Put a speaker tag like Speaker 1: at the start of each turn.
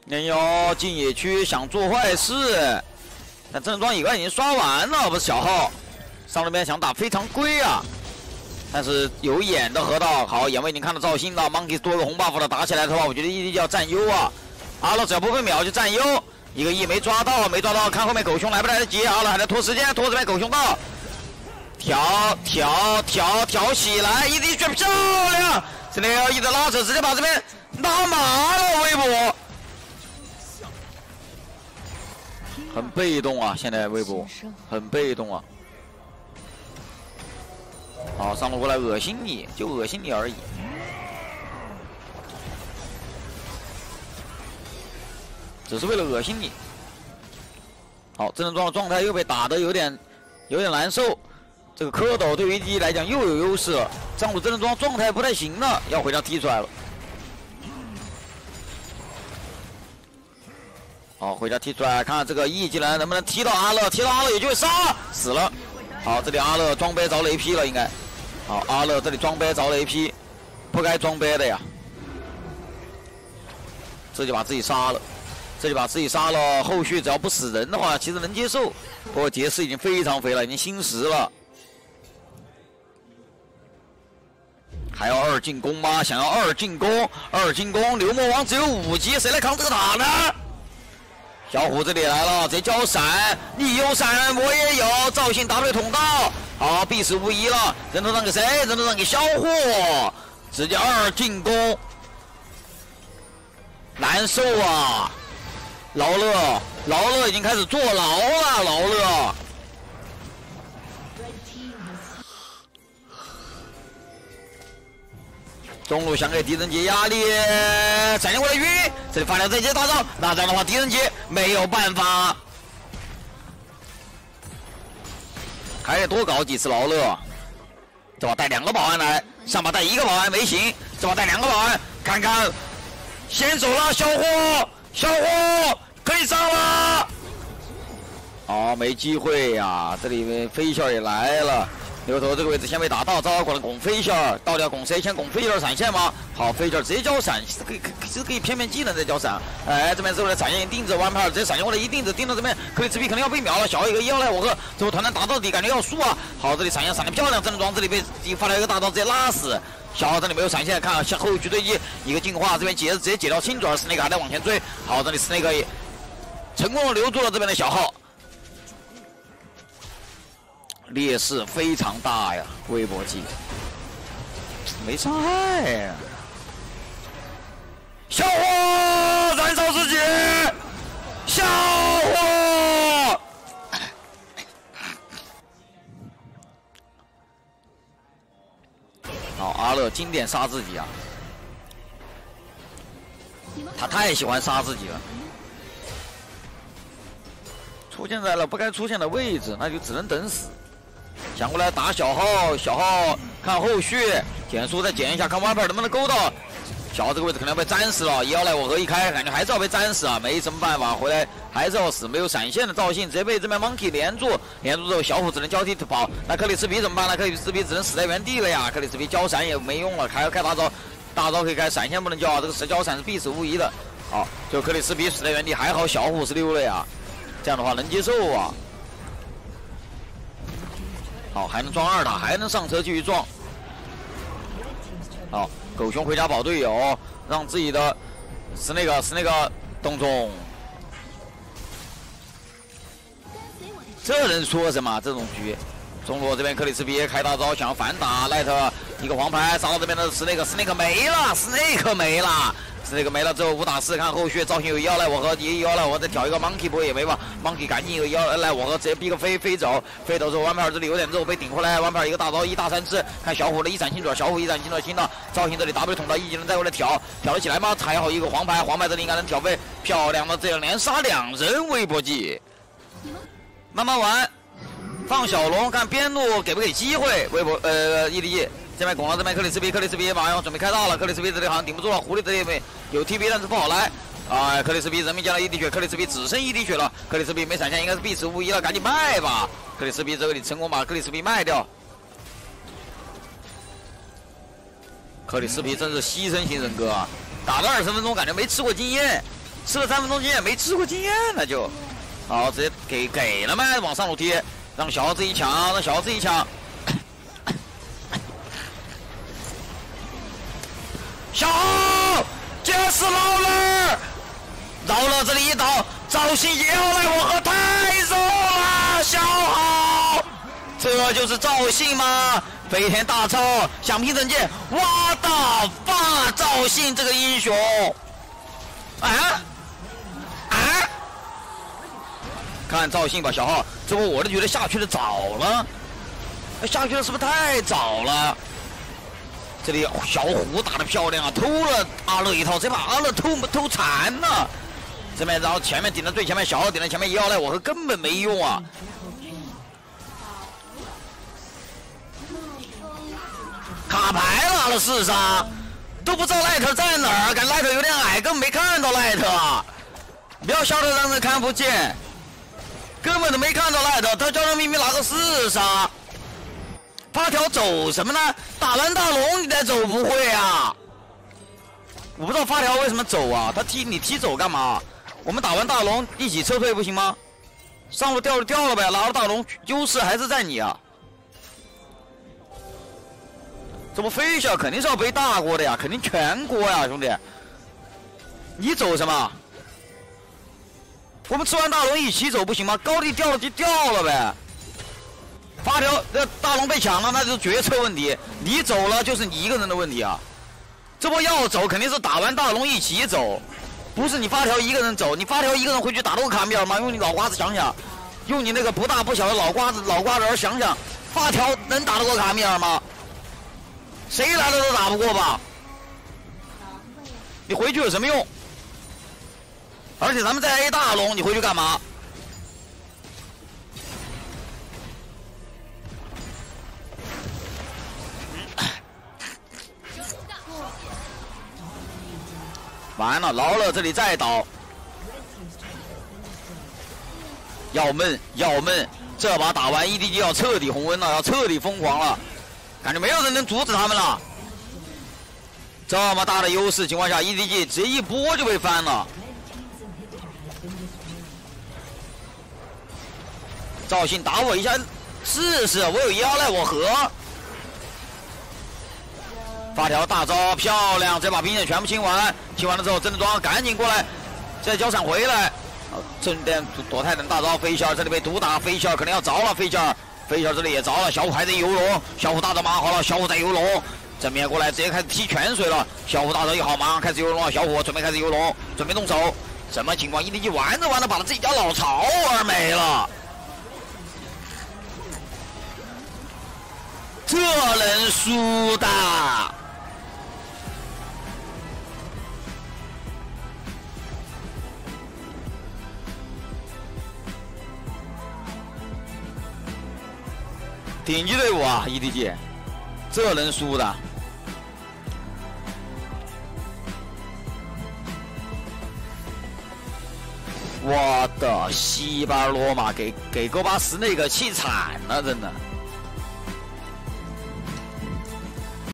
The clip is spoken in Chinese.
Speaker 1: 人妖进野区想做坏事，但正装以外已经刷完了，不是小号。上那边想打非常规啊，但是有眼的河道好，眼位已经看到赵鑫了 ，Monkey 多个红 buff 的打起来的话，我觉得ED要占优啊。阿乐只要不被秒就占优，一个 E 没抓到，看后面狗熊来不来得及，阿乐还在拖时间，拖这边狗熊到。 挑起来，ED 绝漂亮！这里一直拉扯，直接把这边拉麻了，微博。很被动啊，现在微博很被动啊。好，上路过来恶心你，就恶心你而已。只是为了恶心你。好，真人装的状态又被打得有点难受。 这个蝌蚪对于 ED 来讲又有优势了，上路真人装状态不太行了，要回家踢出来了。好，回家踢出来，看看这个 E 技能能不能踢到阿乐，踢到阿乐也就会杀了，死了。好，这里阿乐装杯着雷劈了，应该。好，阿乐这里装杯着雷劈，不该装杯的呀。这就把自己杀了，后续只要不死人的话，其实能接受。不过杰斯已经非常肥了，已经星10了。 还要2进攻吗？想要2进攻，流魔王只有5级，谁来扛这个塔呢？小虎这里来了，直接交闪，你有闪，我也有，赵信 W 捅到，好，必死无疑了，人头让给谁？人头让给小虎，直接2进攻，难受啊！劳乐已经开始坐牢了，劳乐。 中路想给狄仁杰压力，闪现过来晕，这里发条再接大招，那这样的话狄仁杰没有办法，还得多搞几次劳乐。这把带2个保安来，上把带1个保安没行，这把带2个保安，看看先走了，小虎可以上了。哦，没机会呀，这里面飞笑也来了。 牛头这个位置先被打到，糟糕，过来拱飞线儿，到底要拱谁？先拱飞线儿闪现吗？好，飞线儿直接交闪，可以偏技能再交闪。哎，这边之后的闪现定制弯拍，直接闪现过来一定制，定到这边，克里斯皮可能要被秒了，小一个1来我和最后团团打到底，感觉要输啊。好，这里闪现闪得漂亮，真人装这里被发了一个大招，直接拉死。小号这里没有闪现，看向后续追击，一个进化，这边直接解掉轻转，斯内克还在往前追。好，这里斯内克成功的留住了这边的小号。 劣势非常大呀，微博技没伤害呀。小火燃烧自己，小火。好，阿乐经典杀自己啊，他太喜欢杀自己了。 出现在了不该出现的位置，那就只能等死。想过来打小号，小号看后续，减速再减一下，看弯片能不能勾到。小号这个位置可能要被粘死了，1来我和一开，感觉还是要被粘死啊，没什么办法，回来还是要死。没有闪现的赵信直接被这边 Monkey 连住之后，小虎只能交替跑。那克里斯皮怎么办呢？克里斯皮只能死在原地了呀。克里斯皮交闪也没用了，还要开大招，大招可以开，闪现不能交啊，这个实交闪是必死无疑的。好，就克里斯皮死在原地，还好小虎是溜了呀。 这样的话能接受啊。好，还能撞2塔，还能上车继续撞。好，狗熊回家保队友，让自己的是那个东中。这能说什么？这种局，中路这边克里斯皮开大招想要反打，赖特一个黄牌杀到这边的是那个没了，是那个没了之后5打4，看后续赵信有1来我和1来我再挑一个 Monkey 不会也没吧 ，Monkey 赶紧有1来我和直接逼个飞走之后弯片这里有点肉被顶回来，弯片一个大招1大3次，看小虎的一闪清准，小虎一闪清准清到赵信这里 W 捅到1技能再过来挑得起来吗？还好一个黄牌这里应该能挑飞，漂亮的这样连杀2人微博技，慢慢玩，放小龙看边路给不给机会，微博ED。 这边拱了，这边克里斯皮马上准备开大了，克里斯皮这里好像顶不住了，狐狸这里有 TP 但是不好来，克里斯皮人命降了1滴血，克里斯皮只剩1滴血了，克里斯皮没闪现，应该是必死无疑了，赶紧卖吧，克里斯皮这里成功把克里斯皮卖掉，克里斯皮真是牺牲型人格啊，打了20分钟感觉没吃过经验， 吃了3分钟经验，没吃过经验那就，好，直接给了嘛，往上路贴，让小子一抢，让小子一抢。小豪结死老人，绕了这里一刀，赵信也要来我和太肉了，小豪，这就是赵信吗？飞天大招，响平整剑，哇的发，赵信这个英雄，看赵信吧，小浩，这不我就觉得下去的早了，下去的是不是太早了？这里小虎打得漂亮啊，偷了阿乐一套，这把阿乐偷残了。这边然后前面顶到最前面，小浩顶到前面1号赖我和根本没用啊。卡牌了，阿乐4杀，都不知道赖特在哪儿，感觉赖特有点矮，根本没看到赖特。不要笑得让人看不见，根本都没看到赖特，他叫他明明拿个4杀。发条走什么呢？打完大龙你再走不会啊？我不知道发条为什么走啊？你踢走干嘛？我们打完大龙一起撤退不行吗？上路掉就掉了呗，拿了大龙优势还是在你啊。这不飞小肯定是要背大锅的呀，肯定全锅呀，兄弟。你走什么？我们吃完大龙一起走不行吗？高地掉了就掉了呗。发条这大龙被抢了，那就是决策问题。你走了就是你一个人的问题啊！这波要走肯定是打完大龙一起走，不是你发条一个人走。你发条一个人回去打得过卡米尔吗？用你脑瓜子想想，用你那个不大不小的脑瓜子想想，发条能打得过卡米尔吗？谁来了都打不过吧？你回去有什么用？而且咱们在 A 大龙，你回去干嘛？完了，劳了这里再倒，要闷，这把打完 EDG 要彻底红温了，要彻底疯狂了，感觉没有人能阻止他们了。这么大的优势情况下 ，EDG 直接一波就被翻了。赵信打我一下试试，我有1号赖我和。发条大招漂亮，这把兵线全部清完，清完了之后，真的装赶紧过来，再交闪回来。正殿躲泰坦大招，飞仙这里被毒打，飞仙可能要着了，飞仙这里也着了，小虎还在游龙，小虎大招马上好了，小虎在游龙，正面过来直接开始踢泉水了，小虎大招一好，马上开始游龙了，小虎准备开始游龙，准备动手，什么情况？EDG玩着把他自己家老巢玩没了。这能输的？顶级队伍啊 ，EDG， 这能输的？我的西巴罗马给戈巴斯那个气惨了，真的。